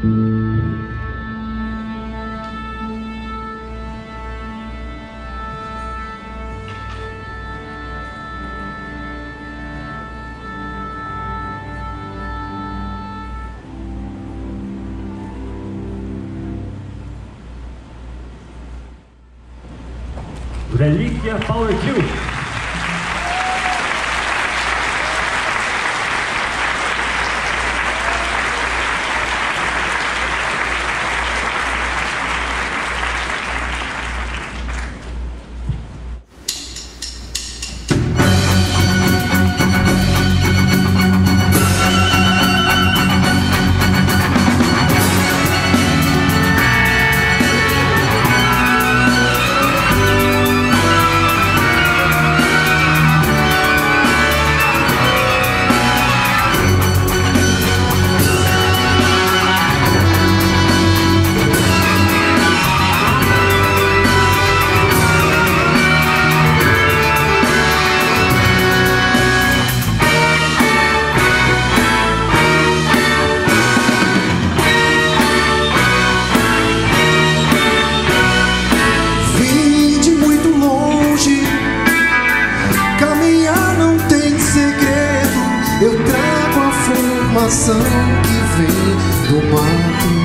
Relíquia Power Q. Que vem do mato,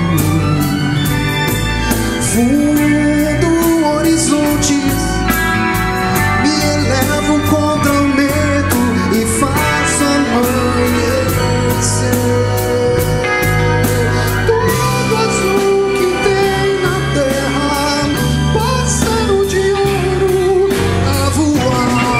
fundo horizonte, me elevo contra o medo e faço amanhecer. Todo azul que tem na terra, pássaro de ouro a voar.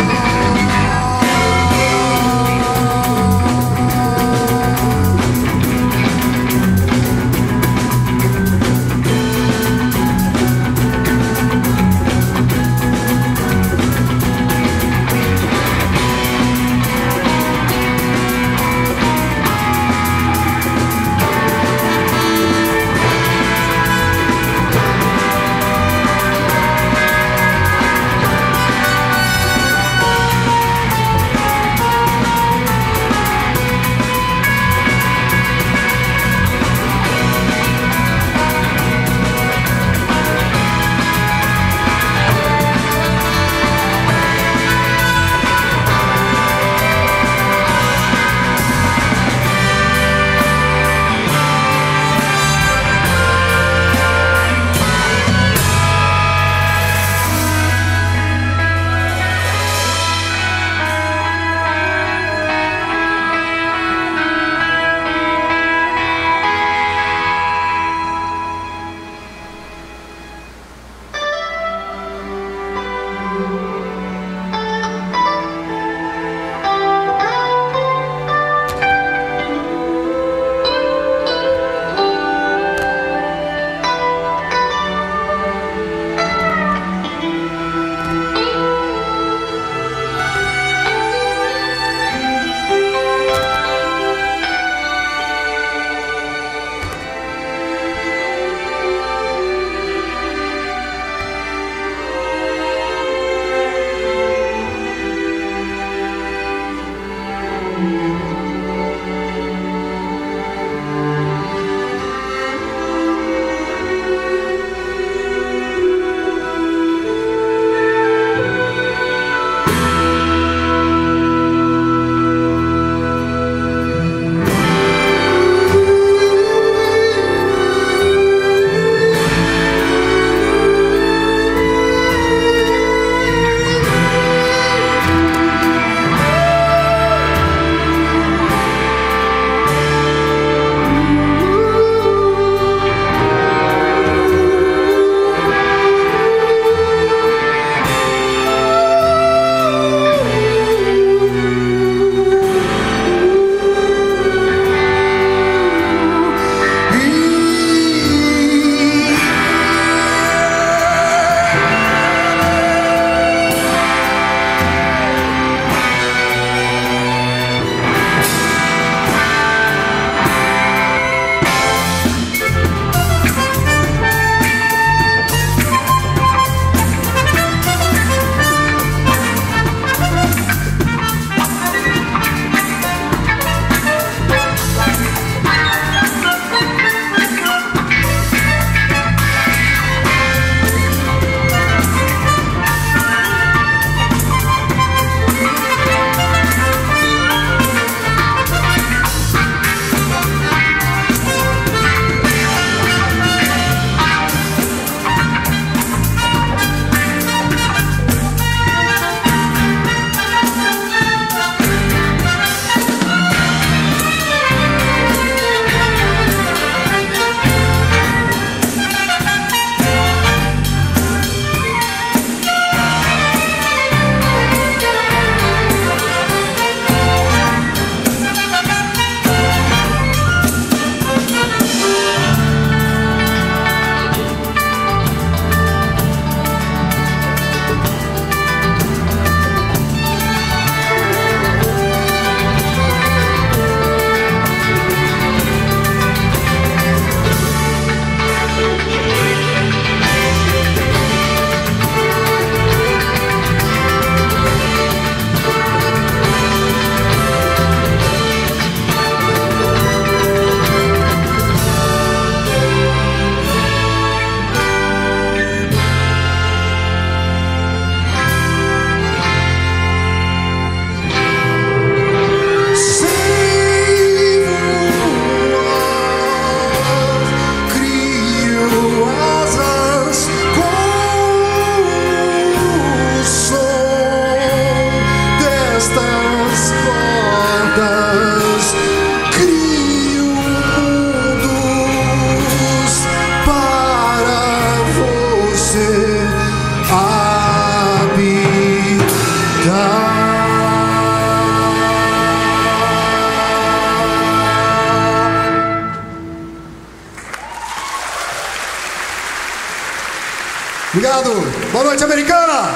Obrigado. Boa noite, Americana.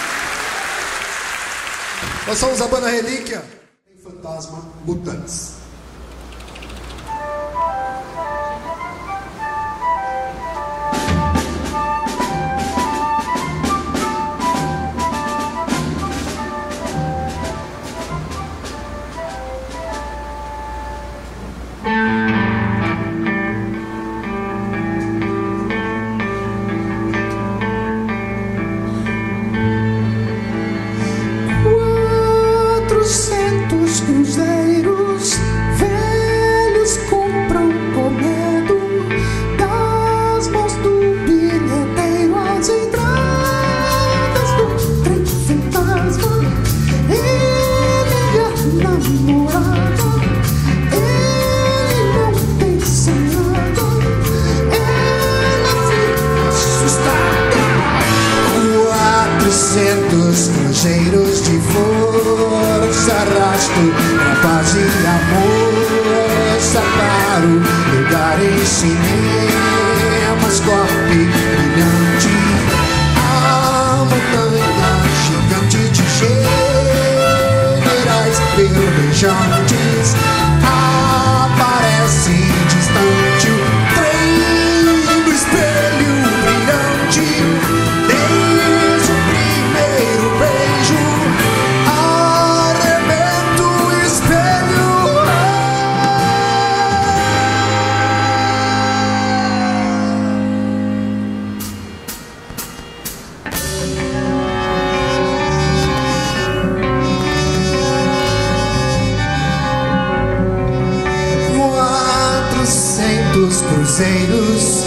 Nós somos a banda Relíquia. Fantasma Mutantes. Cruzeiros velhos compram com medo das mãos do bilheteiro as entradas do trem fantasma. Ele é a namorada, ele não pensa em nada, ela fica assustada. 400 cruzeiros de força, arrasto, paz e amor, separo, lugar em cinemas, corpe brilhante, a montanha gigante de generais verdejantes, aparece distante o trem do espelho brilhante. Desde o primeiro beijo arrebenta o espelho. Quatrocentos cruzeiros,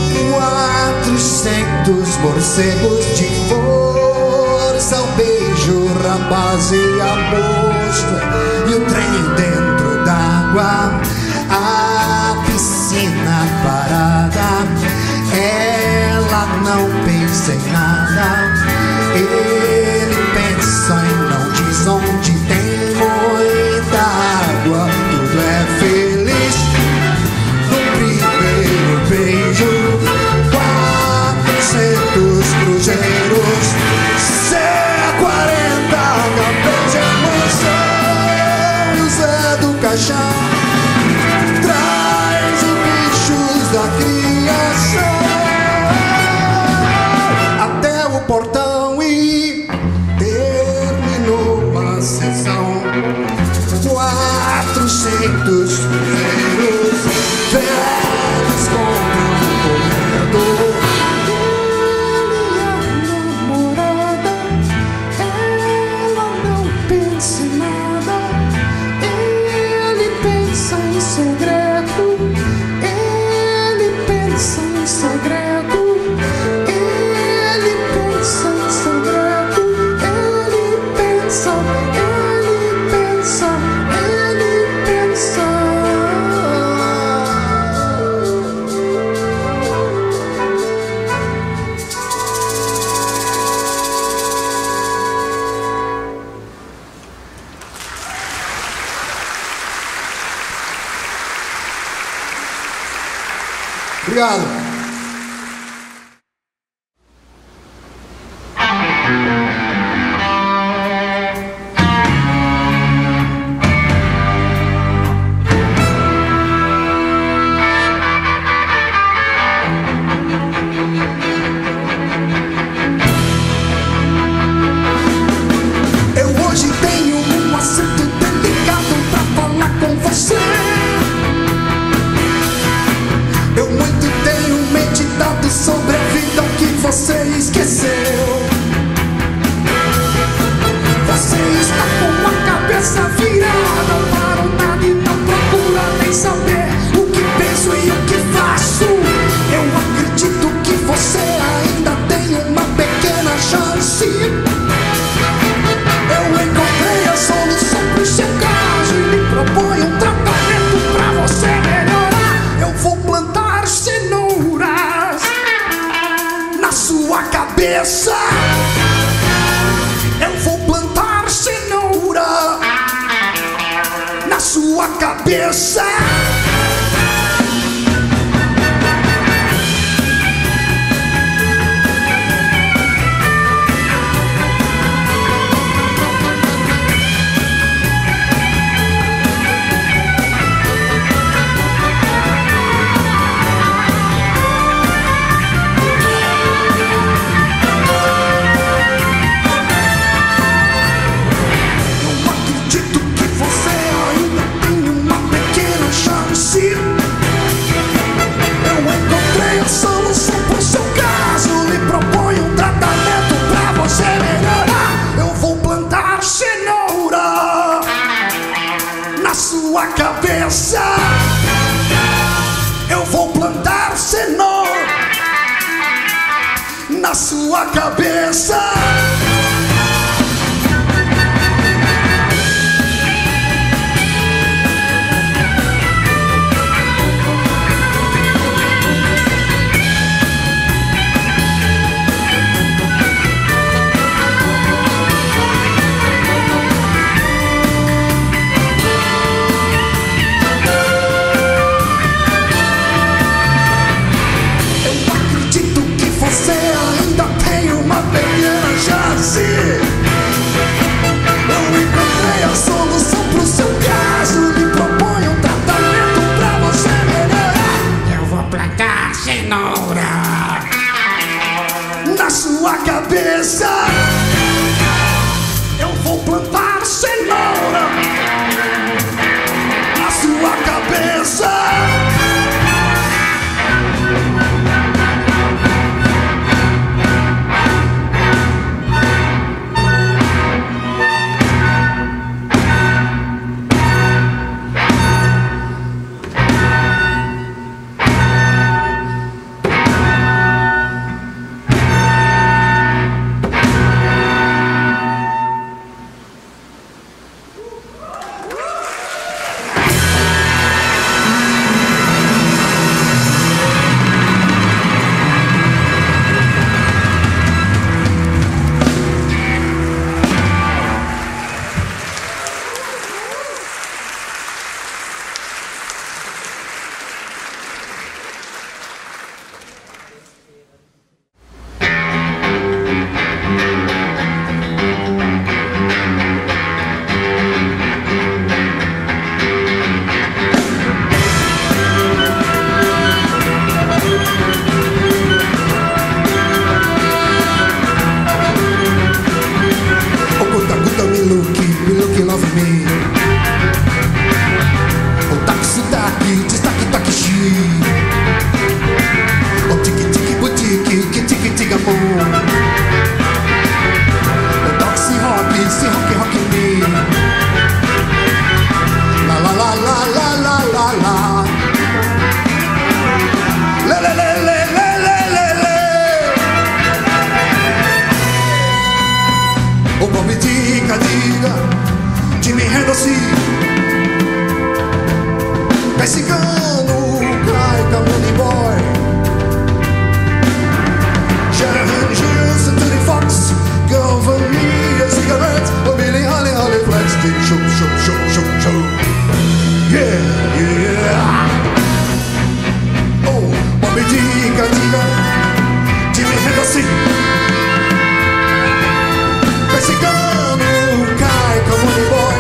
400 morcegos de força, o beijo, rapaz e a moça, e o trem dentro d'água, a piscina parada, ela não pensa em nada, ele pensa e não diz onde tem muita água, tudo é feliz no primeiro beijo. 400 cruzeiros, C40 na beija emoção, Zé do Caixão traz os bichos da criação até o portão e terminou a sessão. 400 cruzeiros velhos compram corredor. Obrigado. Eu hoje tenho um assunto delicado pra falar com você. Eu muito tenho meditado sobre a vida que você esqueceu. Você está com a cabeça virada para o nada e não procura nem saber o que penso e o que faço. Eu acredito que você ainda tem uma pequena chance. Eu encontrei a solução pro seu caso e lhe proponho um tratamento pra você melhorar. Eu vou plantar cenouras na sua cabeça. Eu vou plantar cenoura na sua cabeça. cenoura na sua cabeça. Eu vou plantar cenoura na sua cabeça. Jimi Hendrix, pé cigano, cai Money Boy, Shanahan, Gilles, Anthony Fox, Girl for me, a cigarette, or Billy Holly, Holly Flex, show, show, show, show, show. Yeah, yeah. Oh, Bobby Diga, Jimi Hendrix, pé cigano, cai Money Boy,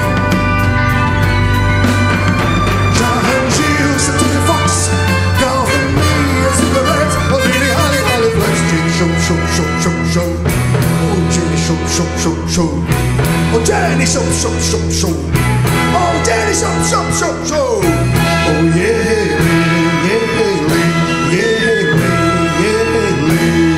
Shanahan, Gilles, Anthony Fox, Girl for me, a cigarette, or Billy Holly, Holly Flex, show, show, show, show, show. Oh, Jenny, show, show, show, show. Oh, Jenny, show, show, show, show. Oh, Jenny, show, show, show, show. Oh, yeah, yeah, yeah, yeah, yeah.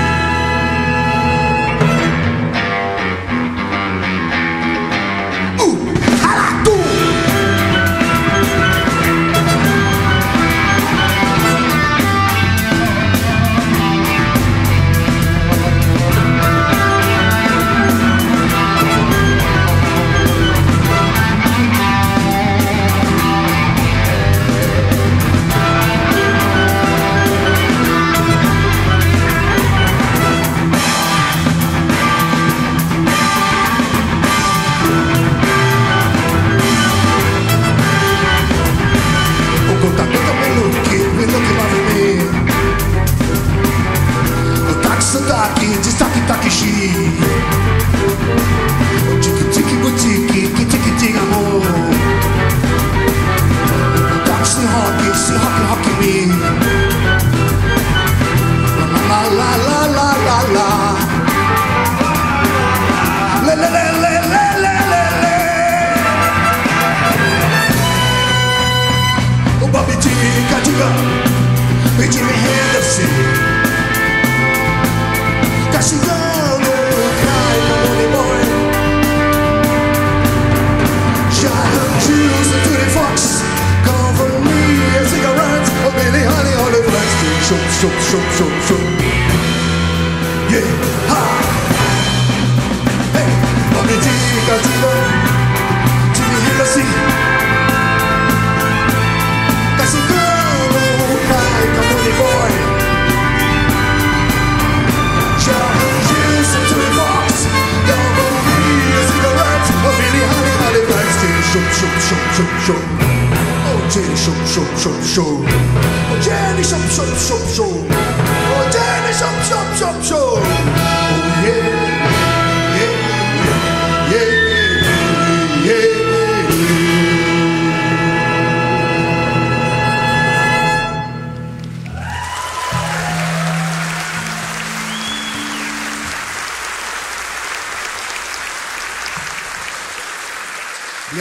Jimi Hendrix, Cassigano, cai Money Boy, Shanahan, Gilles, Anthony Fox, Come for me, a cigarette, or Billy Holly, Holly Flex, show, show, show, show, show. Yeah, ha. Hey, Bobby Diga, Jimi Hendrix, Cassigano, cai Money Boy, Shanahan, Gilles, Anthony Fox, Come for me, a cigarette, or Billy Holly, Holly Flex, show, show, show, show, show. Oh, Jenny, show, show, show, show. Oh, Jenny, show, show, show, show. Oh, Jenny, show, show, show, show. Oh, yeah, yeah, yeah, yeah, yeah.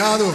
Obrigado.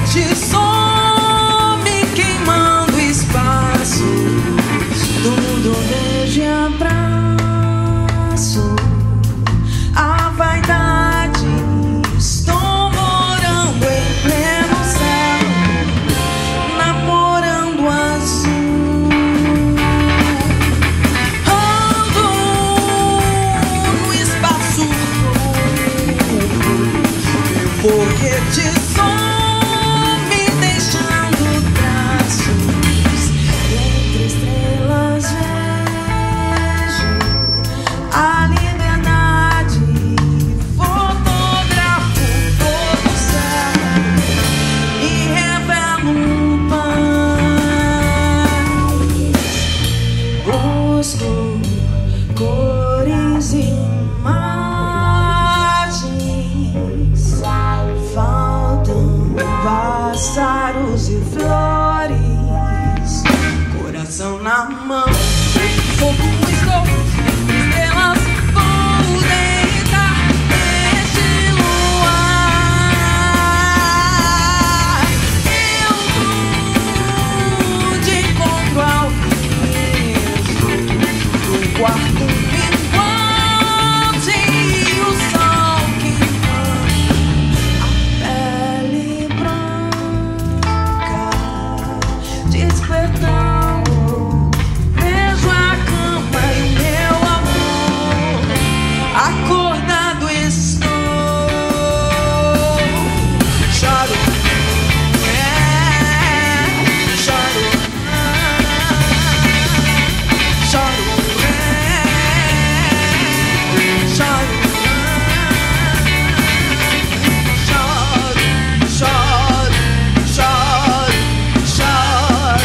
foguete some queimando espaço, tudo desde abraço. A vaidade, estou morando em pleno céu, namorando azul. Ando no espaço meu foguete some deixando traços, entre estrelas vejo a liberdade, fotografo todo o céu e revelo paz. Busco cores e imagens, faltam pássaros e flores, coração na mão, fogo no escopo, estrelas vou deitar neste luar. Eu vou de encontro ao riso, um quarto minguante e o sol queimando a pele branca, despertando. Vejo a cama e o meu amor, acordado estou. Choro, choro, choro, choro, choro, choro, choro.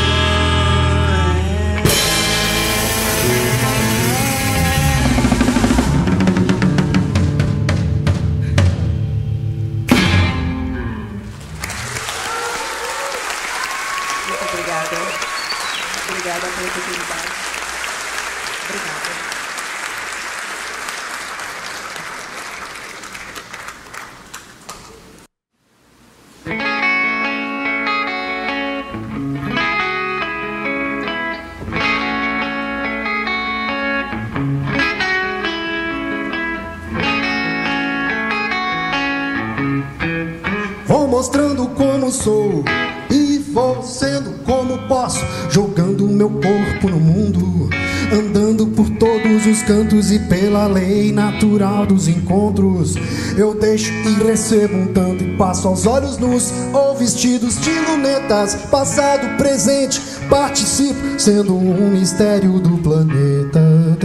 Muito obrigada. Obrigada pela oportunidade. Obrigada. Vou mostrando como sou e vou sendo como posso, jogando meu corpo no mundo, andando por todos os cantos e pela lei natural dos encontros. Eu deixo e recebo um tanto e passo aos olhos nus ou vestidos de lunetas, passado, presente, participo, sendo um mistério do planeta.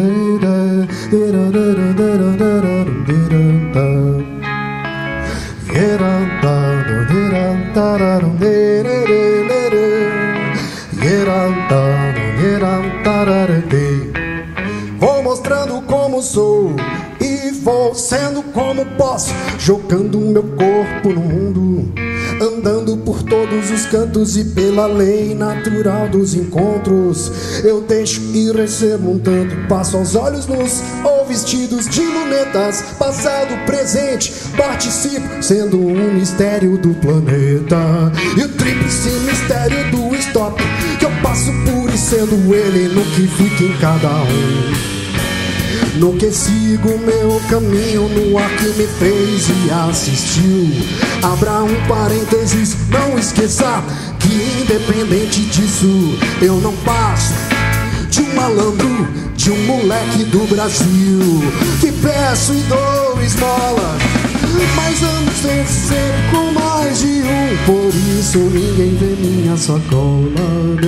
Vou mostrando como sou e vou sendo como posso, jogando meu corpo no mundo, andando por todos os cantos e pela lei natural dos encontros. Eu deixo e recebo um tanto, passo aos olhos nus ou vestidos de lunetas, passado, presente, participo, sendo um mistério do planeta. E o tríplice mistério do stop, que eu passo por e sendo ele no que fica em cada um, no que sigo meu caminho, no ar que me fez e assistiu. Abra um parênteses, não esqueça que independente disso eu não passo de um malandro, de um moleque do Brasil, que peço e dou esmola, mas amo sempre com mais de um, por isso ninguém vê minha sacola.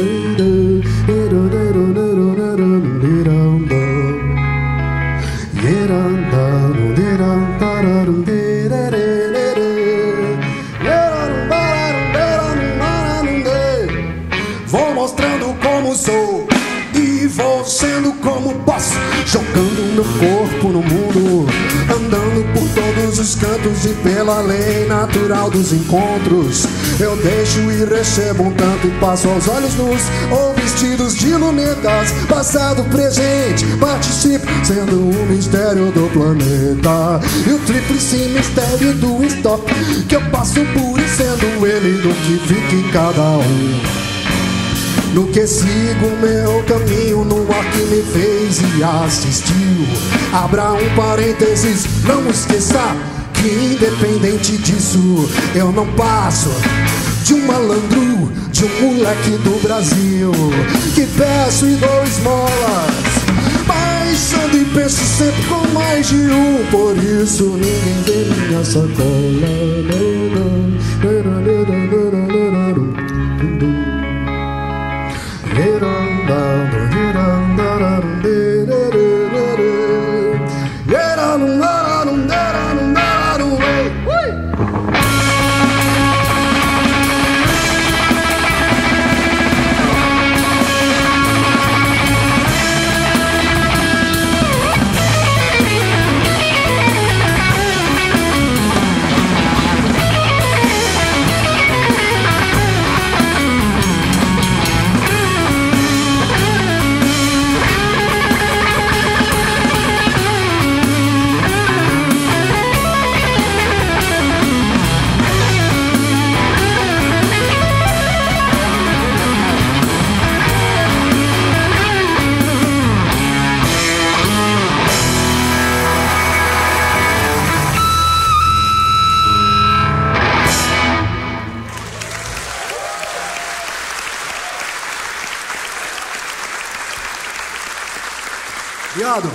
Vou mostrando como sou e vou sendo como posso, jogando meu corpo no mundo, andando por todos os cantos e pela lei natural dos encontros. Eu deixo e recebo um tanto e passo aos olhos nus ou vestidos de lunetas, brancas, passado, presente, participo, sendo um mistério do planeta. E o tríplice mistério do estoque, que eu passo por e sendo ele do que fica em cada um. No que sigo meu caminho, no ar que me fez e assistiu. Abra um parênteses, não esqueça que independente disso, eu não passo de um malandro, de um moleque do Brasil, que peço e dou esmolas, mas ando e penso sempre com mais de um. Por isso ninguém vê minha sacola. Viado.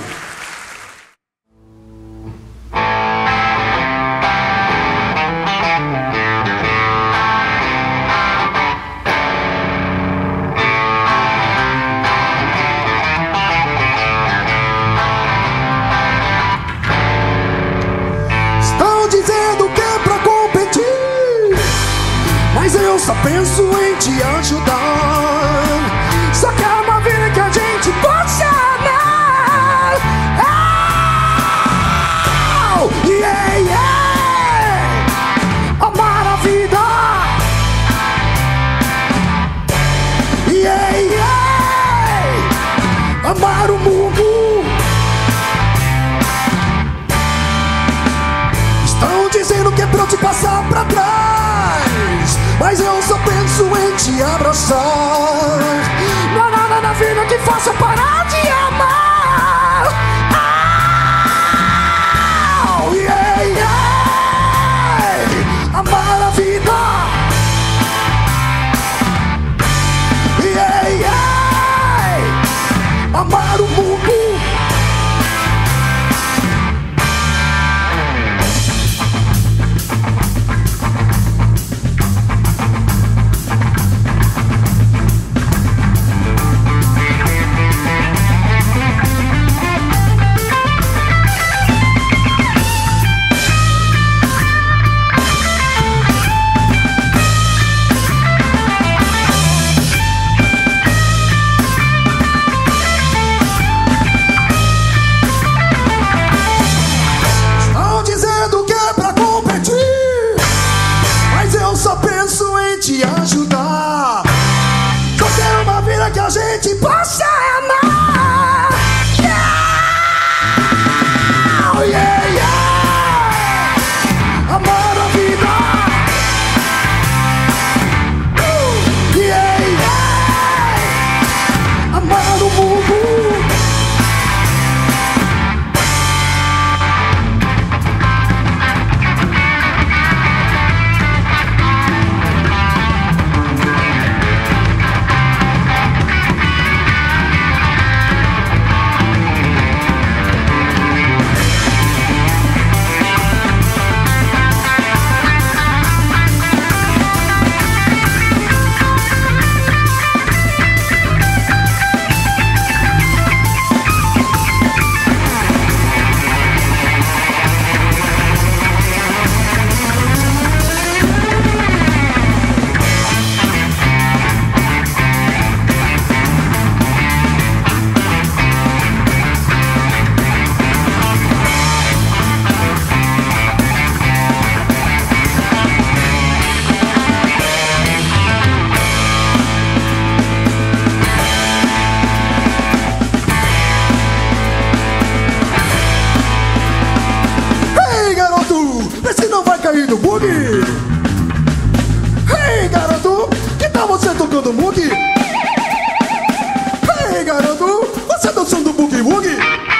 Estão dizendo que é pra competir, mas eu só penso em te ajudar. Só que é uma vida que a gente pode amar. Yeah, yeah. Amar a vida. Yeah, yeah. Amar o mundo. Estão dizendo que é pra eu te passar pra trás, mas eu só penso em te abraçar. Não há nada na vida que faça parar de amar. Yeah, yeah. Amar a vida. Yeah, yeah. Amar o mundo. do boogie. Ei, garoto, que tal você tocando boogie? Ei, garoto, você dançando boogie woogie?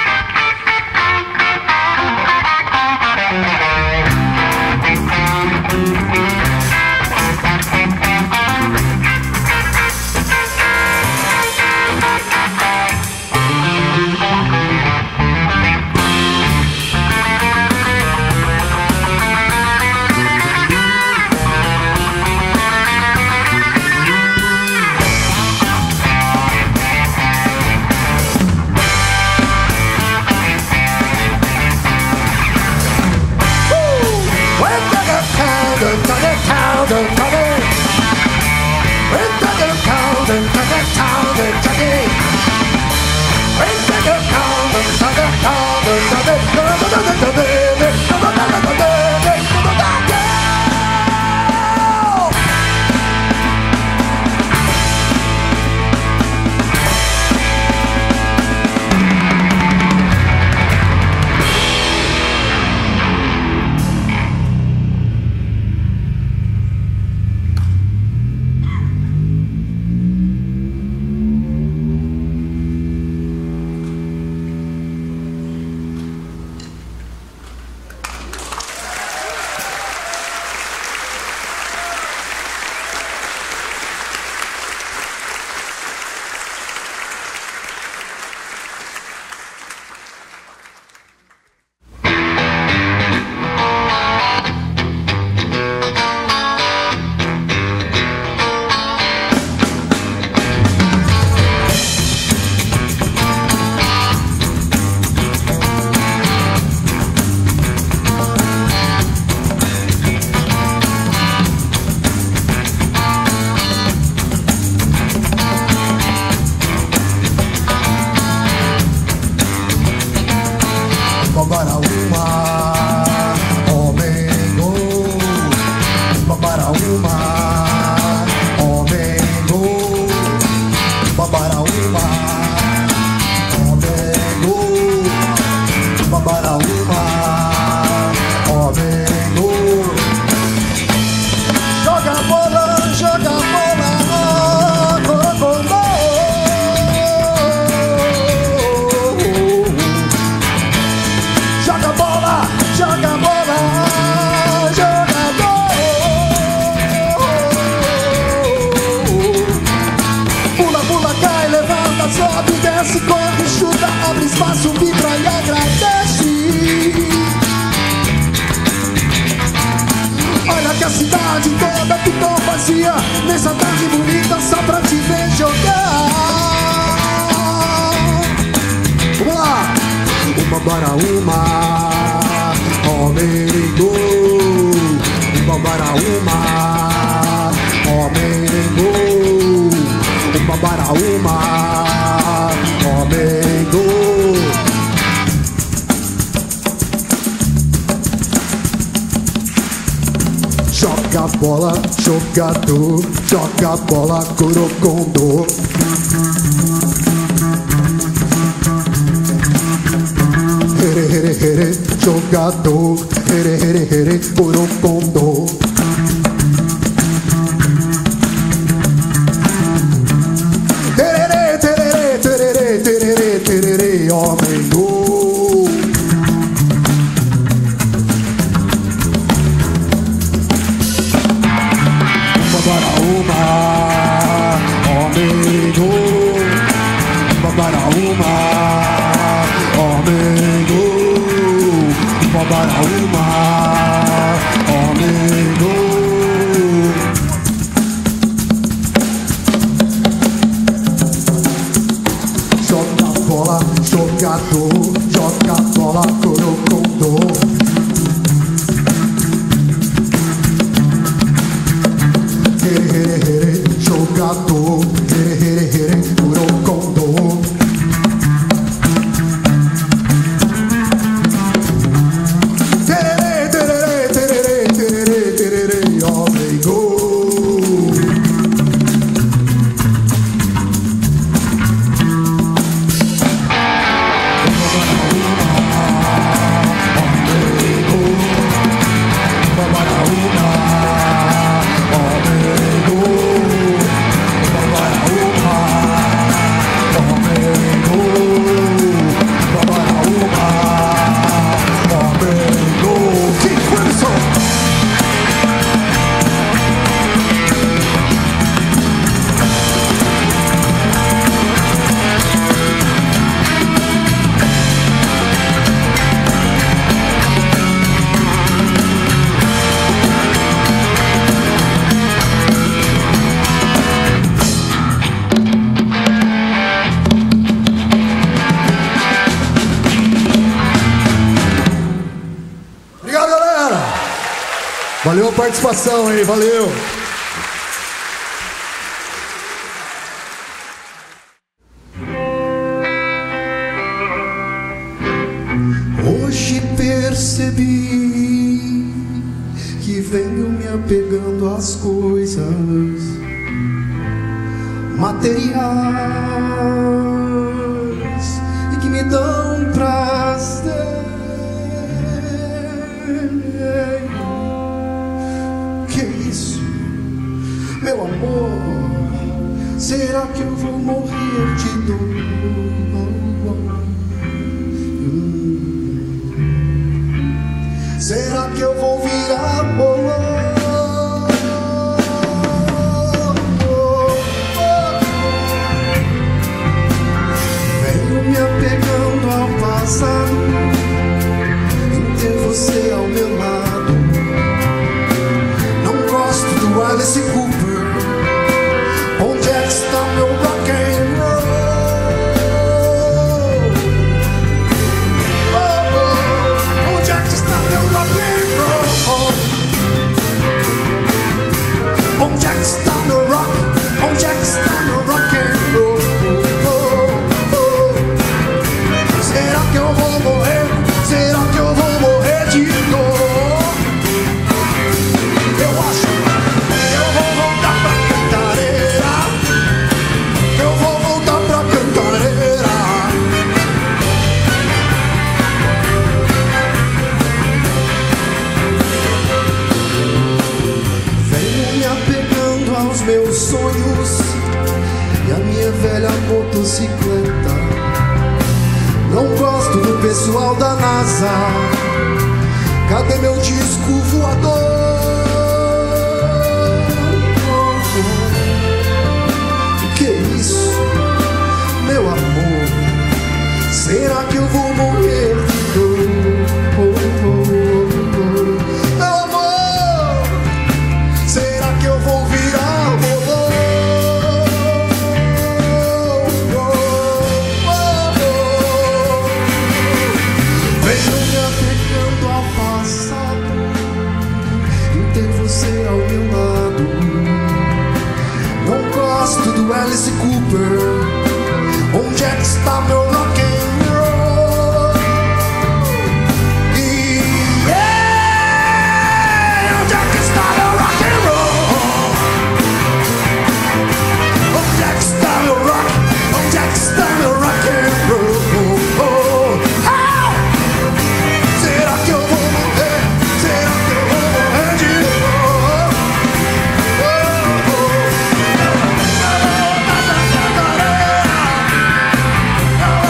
Nessa tarde bonita só pra te ver jogar. Vamos lá! Uma para uma, ó merengo. Uma para uma, ó merengo. Uma para uma, ó merengo. Joga bola, jogador, joga bola, corocondô. Here, here, here, jogador, here, here, here, corocondô. Tererê, tererê, tererê, tererê, tererê, homem do. Joga bola, corocondô. Here, here, here, jogador. Here, here, here, corocondô. Tererê, tererê, tererê, tererê, tererê, homem gol. Para Valeu a participação aí, valeu. Hoje percebi que venho me apegando às coisas materiais e que me dão prazer. Que isso, meu amor? Será que eu vou morrer de dor? Será que eu vou virar bolão? Venho me apegando ao passado, em ter você ao meu lado. Não gosto do Alice Cooper. Onde é que está meu rock and roll? Onde é que está meu rock and roll? Onde é que está meu rock? Onde é que está meu rock and roll? Será que eu vou morrer? Será que eu vou morrer de dor? Eu acho que eu vou voltar pra Cantareira. Eu vou voltar pra Cantareira. Venho me apegando aos meus sonhos e a minha velha motocicleta. Não gosto do pessoal da NASA. Cadê meu disco voador? Que isso, meu amor? Será que eu vou morrer de dor? Meu amor, será que eu vou virar bolão? Venho me apegando ao passado, em ter você ao meu lado. Não gosto do Alice Cooper. Onde é que está meu rock and roll? Yeah! Onde é que está meu rock and roll? Onde é que está meu rock? Onde é que está meu rock and roll? Será que eu vou morrer? Será que eu vou morrer de dor? Eu vou voltar pra Cantareira.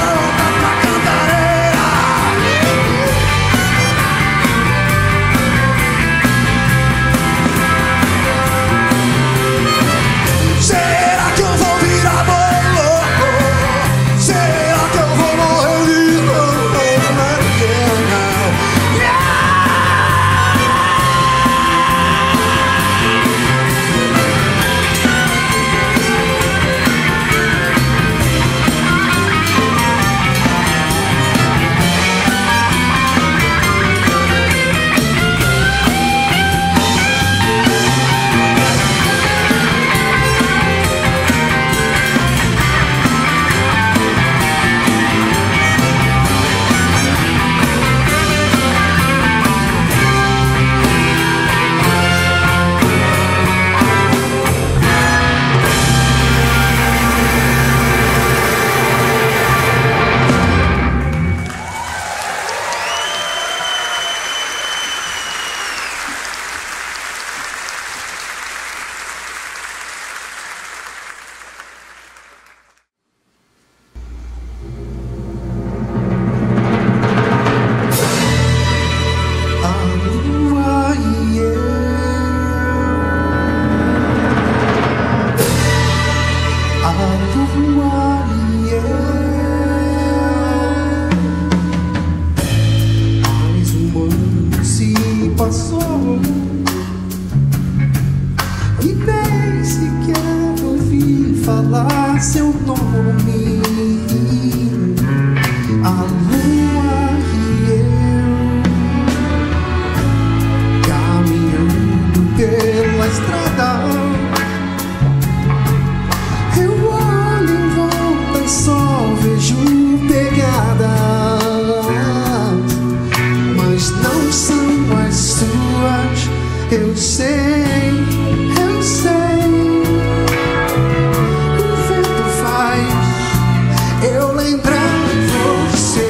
lembrar você.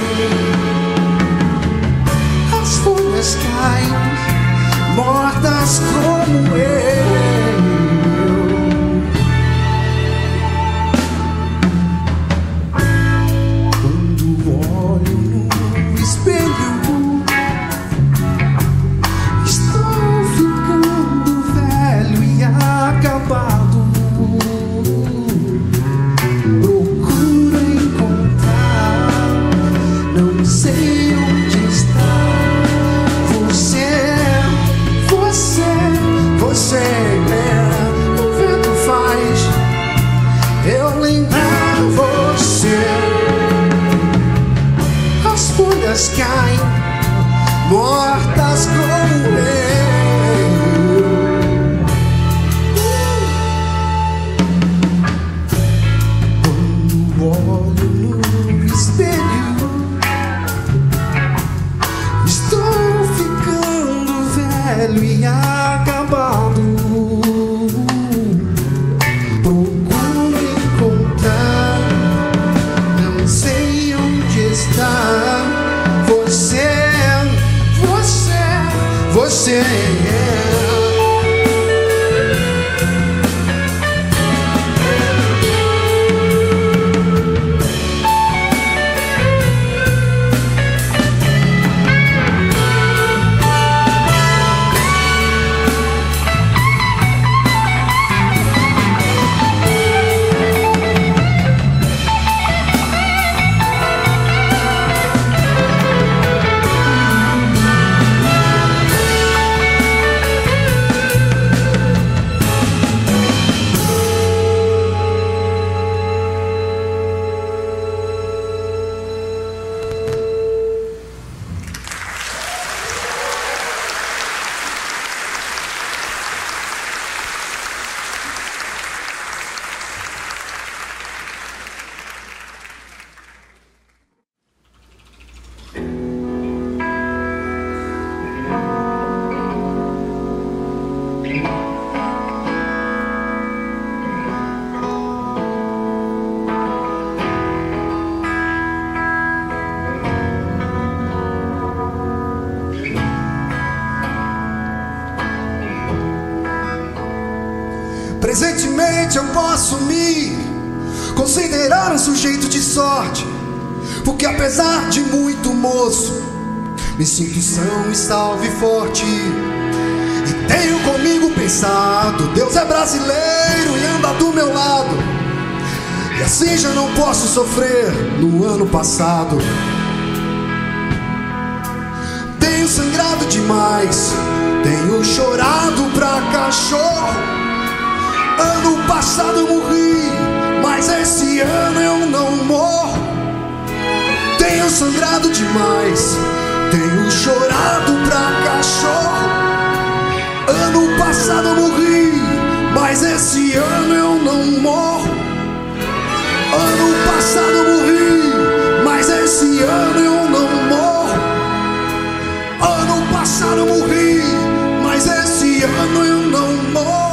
As folhas caem, mortas como eu. Quando olho no espelho, estou ficando velho e acabado. Procuro encontrar, não sei onde está o vento faz eu lembrar você. As folhas caem, mortas como eu. Quando olho no espelho, estou ficando velho e acabado. Procuro encontrar, não sei onde está você. Presentemente eu posso me considerar um sujeito de sorte, porque apesar de muito moço, me sinto são e salve forte. E tenho comigo pensado, Deus é brasileiro e anda do meu lado, e assim já não posso sofrer no ano passado. Tenho sangrado demais, tenho chorado pra cachorro. Ano passado eu morri, mas esse ano eu não morro. Tenho sangrado demais, tenho chorado pra cachorro. Ano passado eu morri, mas esse ano eu não morro. Ano passado eu morri, mas esse ano eu não morro. Ano passado eu morri, mas esse ano eu não morro.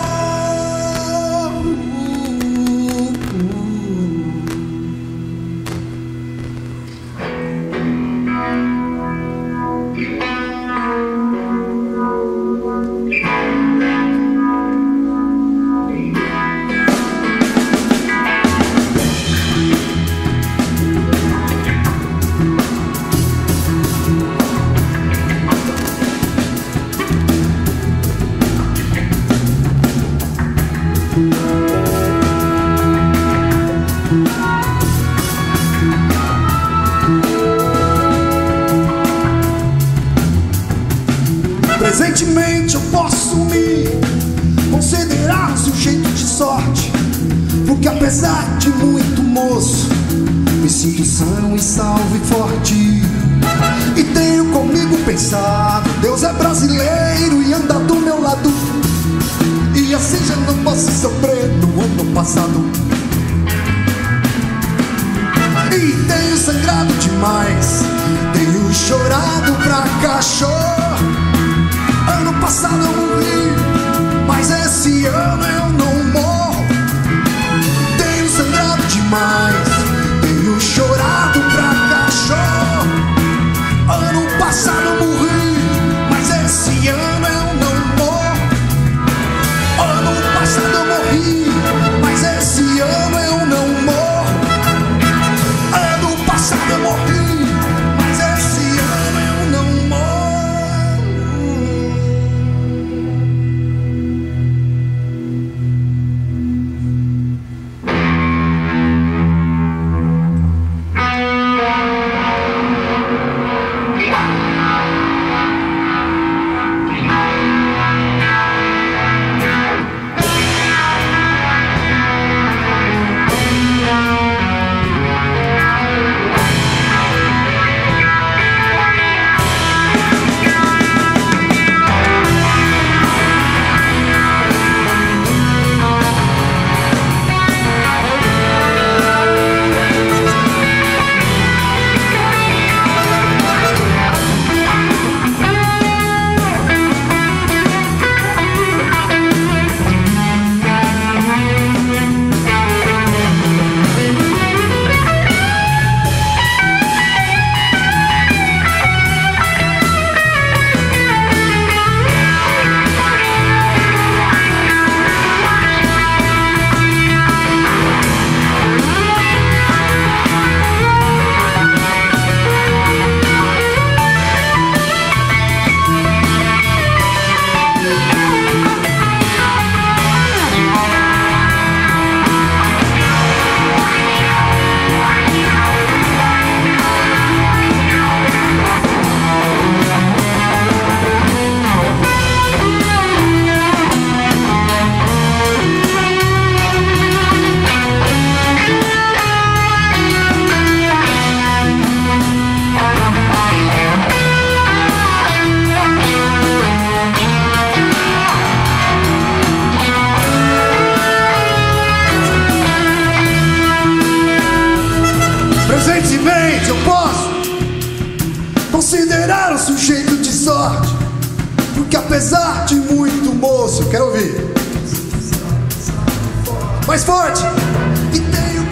Presentemente eu posso me considerar um sujeito de sorte, porque apesar de muito moço, me sinto são e salvo e forte. E tenho comigo pensado, Deus é brasileiro e anda do meu lado, e assim já não posso sofrer no ano passado. E tenho sangrado demais, tenho chorado pra cachorro. Ano passado eu morri, mas esse ano eu não morro. Tenho sangrado demais, tenho chorado passado eu morri, mas esse ano eu não morro. Presentemente eu posso considerar um sujeito de sorte, porque apesar de muito moço, quero ouvir mais forte, e tenho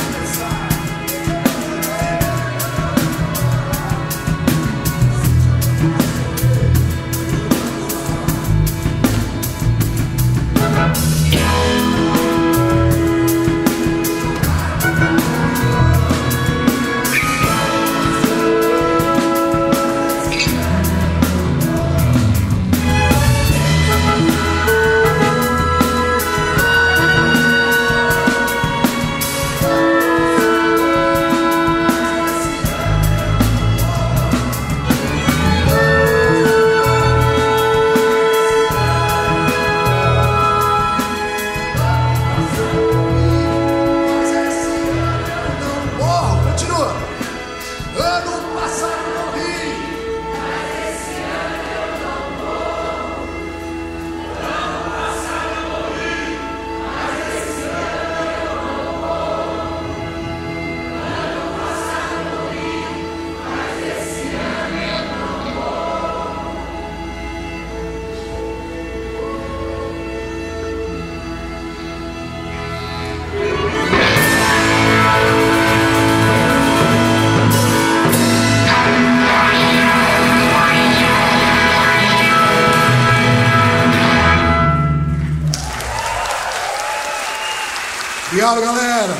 obrigado, galera.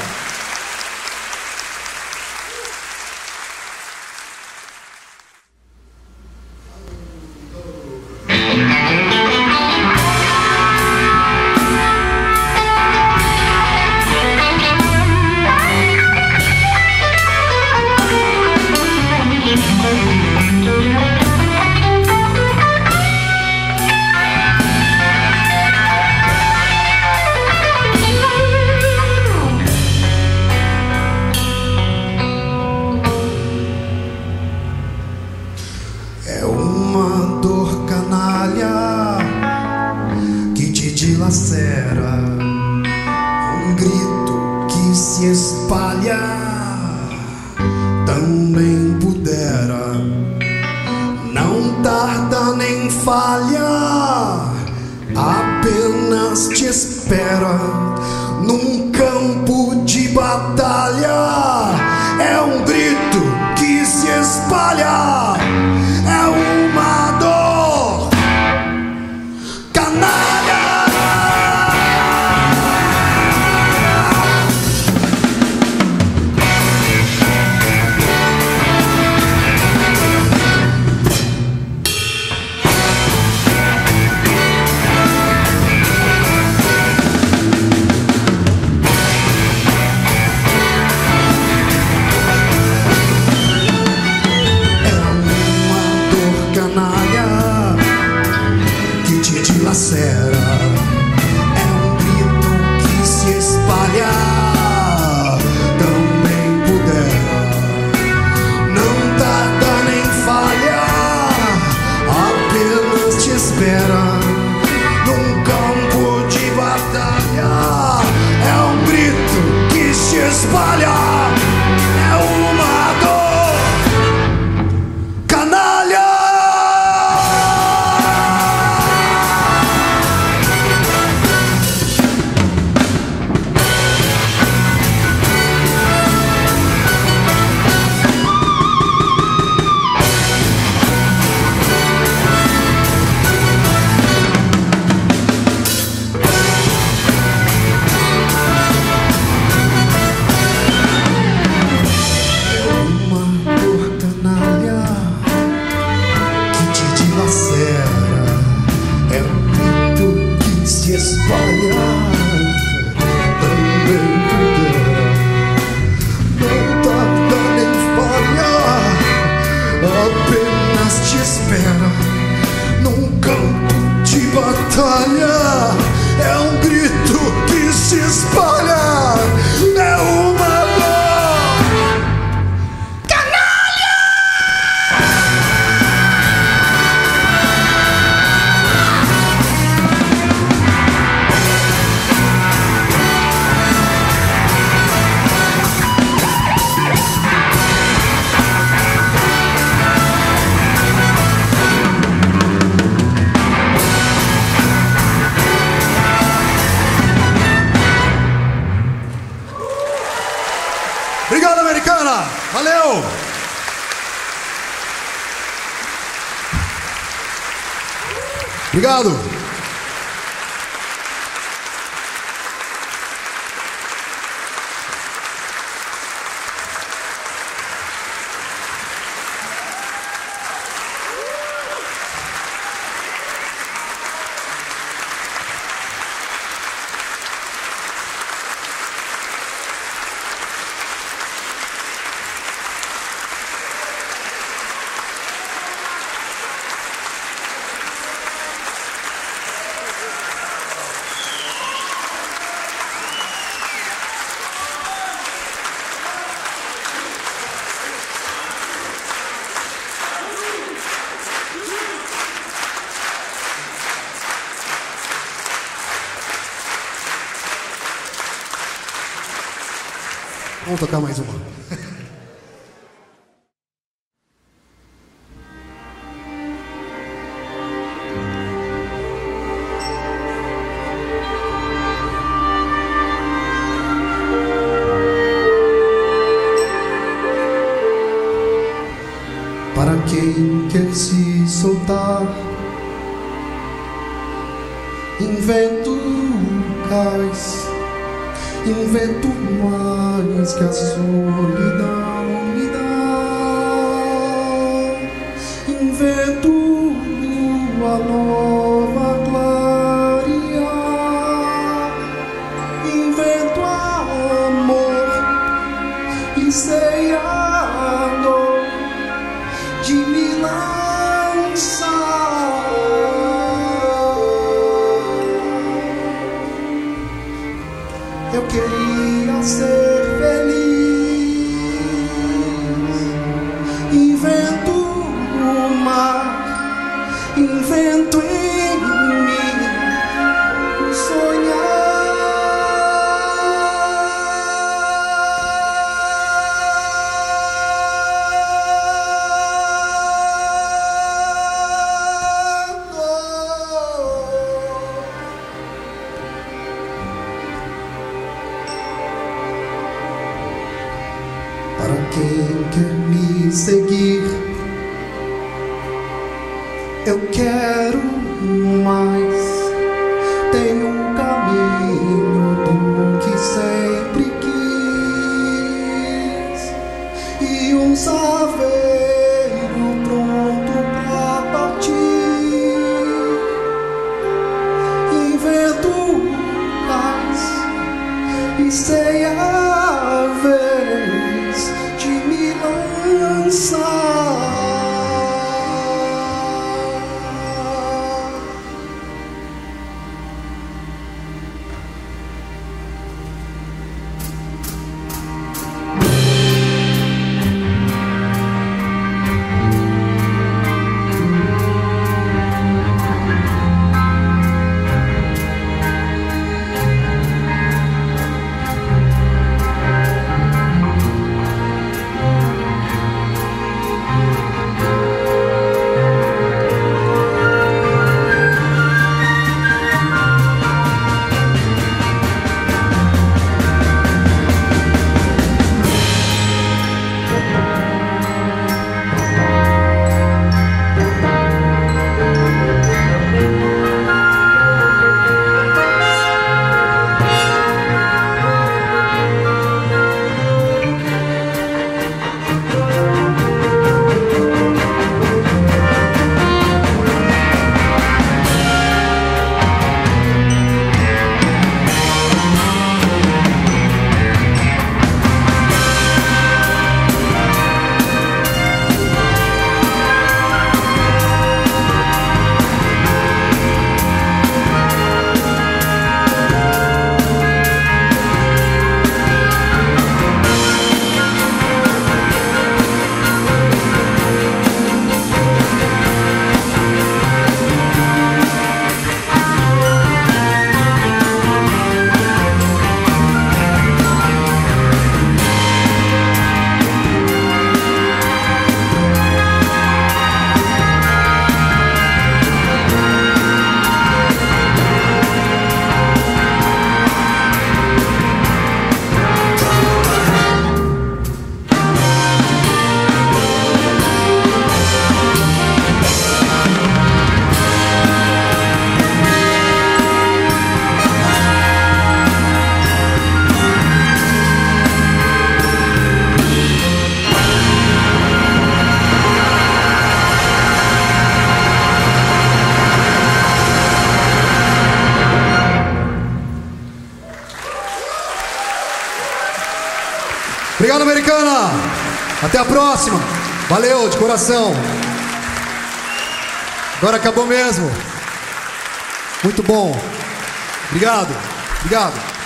É uma dor canalha que te dilacera, um grito que se espalha, também pudera, não tarda nem falha, apenas te espera num campo de batalha. É um grito que se espalha, é uma dor canalha. galera! Valeu! Obrigado! Vamos tocar mais uma. Para quem quer se soltar, invento cais. Invento mais que a solidão me dá. Invento lua nova clarear. Invento amor e sei a dor de me lançar. Eu queria ser feliz. Invento o mar, invento em mim sonhar. Para quem quer me seguir, eu quero mais. Tenho um caminho do que sempre quis e um saveiro pronto pra partir. Invento paz e sei a vez de me lançar. Obrigado, Americana. Até a próxima. Valeu, de coração. Agora acabou mesmo. Muito bom. Obrigado. Obrigado.